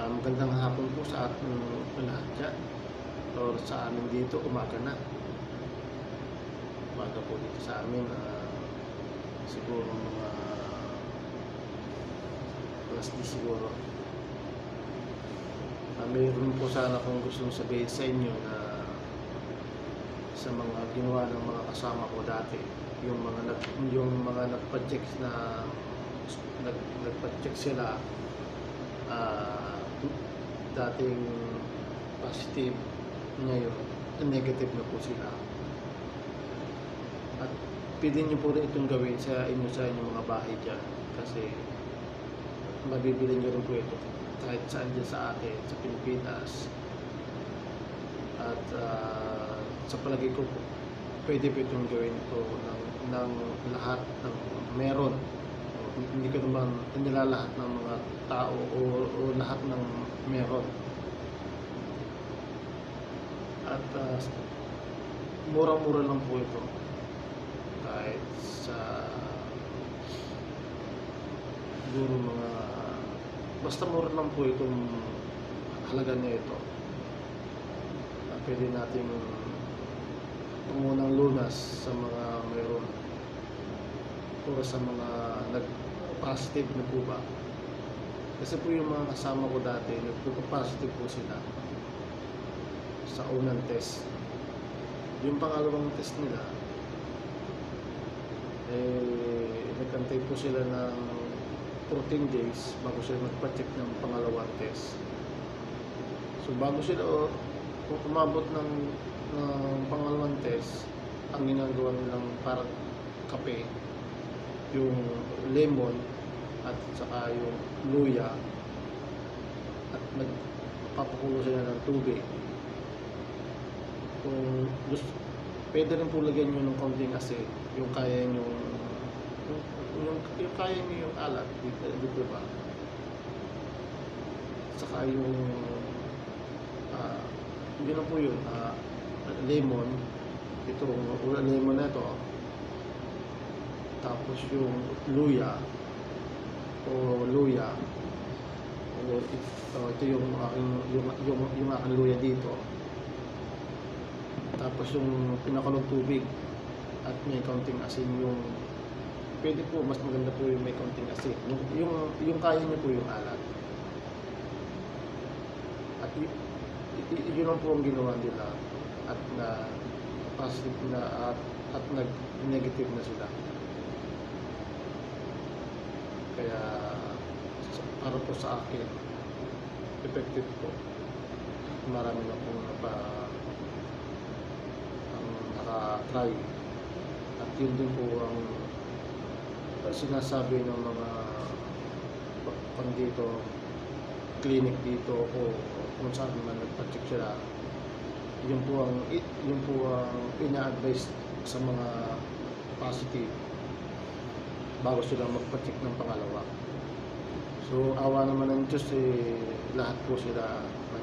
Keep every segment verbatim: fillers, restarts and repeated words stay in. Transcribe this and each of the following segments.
Ah, magandang hapon po sa ating lahat diyan or sa amin dito, umaga na. Umaga po dito sa amin, ah, siguro mga alas diyes siguro. Ah, mayroon po sana akong gustong sabihin sa inyo na sa mga ginawa ng mga kasama ko dati, yung mga nag yung mga nagpa-check na nag nagpa-check sila, ah, dating positive, ngayon negative na po sila. At pwede nyo po rin itong gawin sa inyo sa inyong mga bahay dyan, kasi mabibili nyo rin po ito kahit saan dyan sa atin, sa Pilipinas. At uh, sa palagay ko po, pwede po itong gawin ito ng, ng lahat ng meron. Hindi ko naman nilalahat ng mga tao o, o lahat ng meron. At uh, murang-mura lang po ito. Kahit sa siguro mga basta mura lang po itong halaga niya ito. Uh, pwede natin tumunang lunas sa mga mayroon o sa mga nag-positive na po ba. Kasi po yung mga kasama ko dati, nagpo-positive po sila sa unang test. Yung pangalawang test nila, eh, nagkantay po sila ng fourteen days bago sila magpa-check ng pangalawang test. So bago sila o, umabot ng, ng pangalawang test, ang ginagawa nilang parang kape, yung lemon at saka yung luya, at magpapakulo sila ng tubig. Kung gusto, pwede rin po lagyan nyo ng konting asin, yung kaya nyo, yung, yung, yung kaya nyo yung alat, dito, dito ba? Saka yung, uh, yun na po yun, uh, lemon, ito, lemon na ito, tapos yung luya, o luya, o ito, ito yung aking, yung, yung, yung aking luya dito. Tapos yung pinakulong tubig at may kaunting asin, yung pwede po, mas maganda po yung may kaunting asin, yung, yung, yung kaya niyo po yung alat. At y, y, yun lang po ang ginawa nila, at na positive na at, at nag negative na sila. Kaya para po sa akin, effective po. Marami na po napa try. At yun din po ang sinasabi ng mga pang dito, clinic dito o kung saan man nagpa-check sila. Yun po ang yun po ang ina-advise sa mga positive bago sila magpa-check ng pangalawa. So awa naman ng Diyos, eh, lahat po sila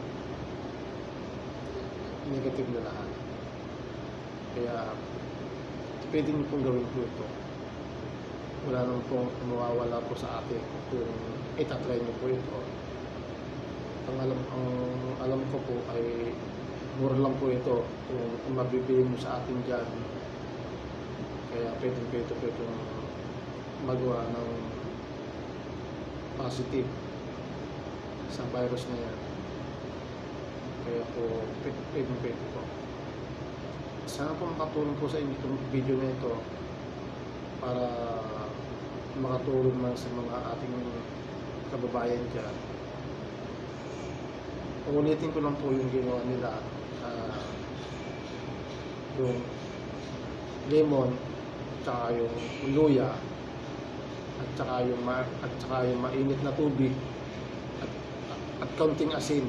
negative na lahat. Kaya pwede nyo pong gawin po ito. Wala naman pong mawawala po sa atin kung itatry nyo po ito. Ang alam, ang alam ko po ay mura lang po ito kung, kung mabibili mo sa atin dyan. Kaya pwede po ito po itong magawa ng positive sa virus na yan. Kaya po pwede, pwede, pwede po. Sana po makatulong po sa inyo itong video na ito para makatulong man sa mga ating kababayan dyan. Ulitin ko lang po yung ginawa nila, uh, yung lemon, tsaka yung luya, at tsaka yung, ma at tsaka yung mainit na tubig, at, at, at kaunting asin.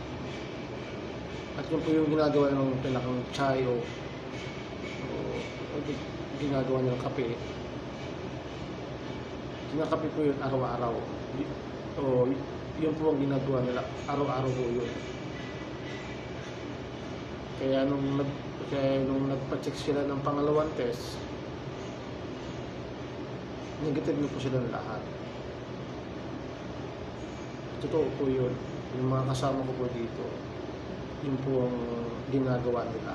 At yun po yung ginagawa ng pinakang chai o ginagawa nilang kape. Kinakape po yun araw-araw. O yun po ang ginagawa nila, araw-araw po yun. Kaya nung nag kaya nung nagpa-check sila ng pangalawang test, negative na po sila ng lahat. totoo po yun. Yung mga kasama ko po dito, yun po ang ginagawa nila.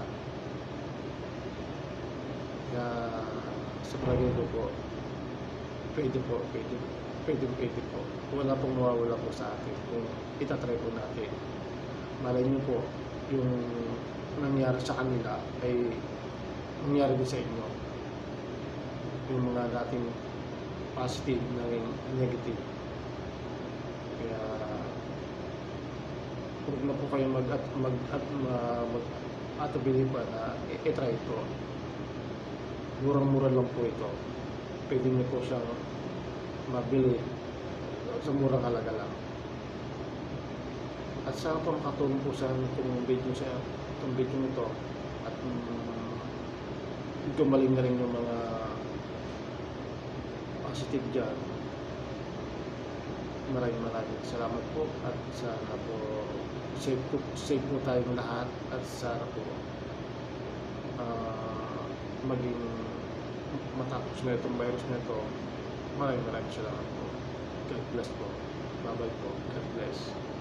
Kaya sa palagay ko po, pwede po, pwede, pwede, pwede po. Wala pong mawawala po sa atin kung itatry po natin. Malay niyo po, yung nangyari sa kanila ay nangyari din sa inyo. Yung mga dating positive, naging negative. Kaya huwag na po kayo mag at mag at mag atubili pa na i-try ito. Murang-mura lang po ito. Pwede niyo po siyang mabili sa murang halaga lang. At sana po makatulong po sa itong video sa itong video nito at um, gumaling na rin yung mga positive dyan. Maraming maraming salamat po at sana po safe po, safe po tayong lahat at sana po uh, maging matapos na itong virus na ito. Maraming maraming salamat po. God bless po. Bye bye po. God bless.